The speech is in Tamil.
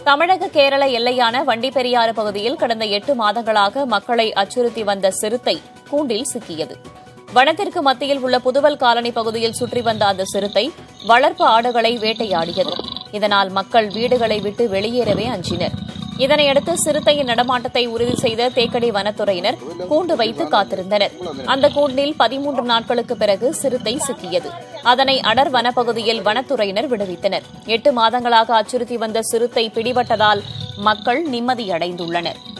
தமிழக கேரள எல்லையான வண்டிப்பெரியாறு பகுதியில் கடந்த 8 மாதங்களாக மக்களை அச்சுறுத்தி வந்த சிறுத்தை கூண்டில் சிக்கியது. வனத்திற்கு மத்தியில் உள்ள புதுவல் காலனி பகுதியில் சுற்றி வந்த அந்த சிறுத்தை வளர்ப்பு ஆடுகளை வேட்டையாடியது. இதனால் மக்கள் வீடுகளை விட்டு வெளியேறவே அஞ்சினர். இதனையடுத்து சிறுத்தையின் நடமாட்டத்தை உறுதி செய்த தேக்கடி வனத்துறையினர் கூண்டு வைத்து காத்திருந்தனர். அந்த கூண்டில் 13 நாட்களுக்கு பிறகு சிறுத்தை சிக்கியது. அதனை அடர் வனப்பகுதியில் வனத்துறையினர் விடுவித்தனர். 8 மாதங்களாக அச்சுறுத்தி வந்த சிறுத்தை பிடிபட்டதால் மக்கள் நிம்மதியடைந்துள்ளனர்.